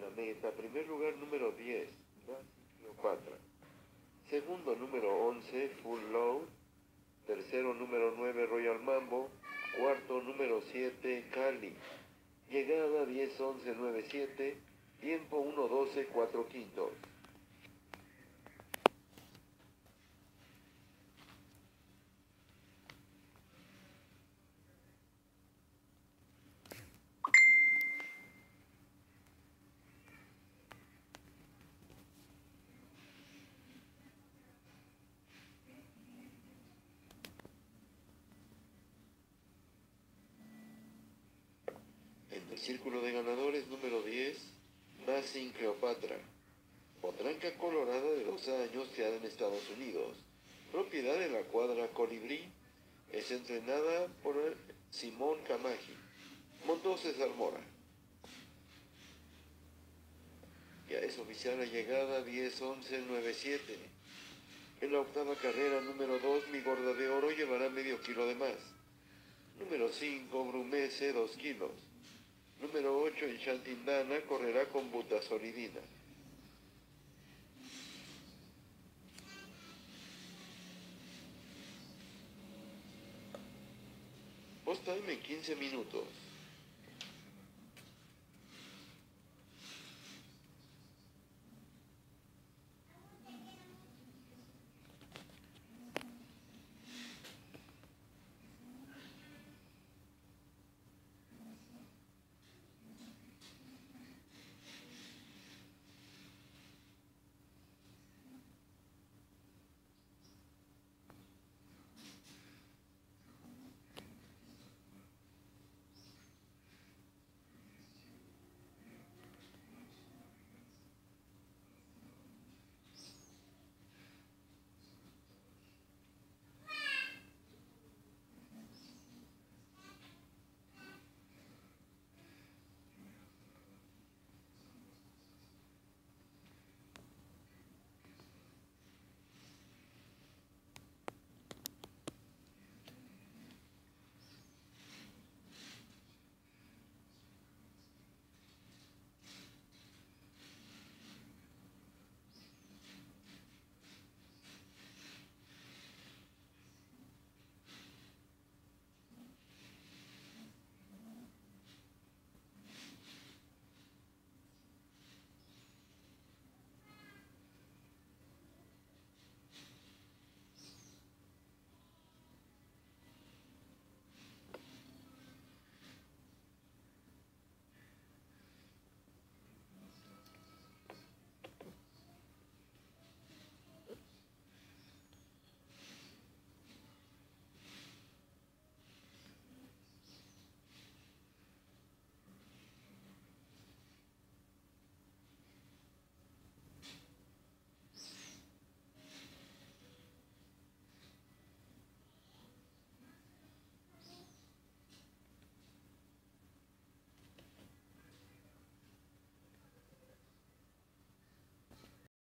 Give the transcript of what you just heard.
meta, primer lugar número 10, Cleopatra. Segundo número 11, Full Load. Tercero número 9, Royal Mambo. Cuarto número 7, Cali. Llegada 10-11-9-7. Tiempo 1-12-4/5. En el círculo de ganadores número 10, Bassin Cleopatra. Potranca colorada de 2 años criada en Estados Unidos. Propiedad de la cuadra Colibrí. Es entrenada por Simón Camaji. Montó César Mora. Ya es oficial la llegada 10-11-9-7. En la octava carrera número 2, Mi Gorda de Oro llevará medio kilo de más. Número 5, Brumese, 2 kilos. Número 8, Enchantindana, correrá con butasolidina. Post time en 15 minutos.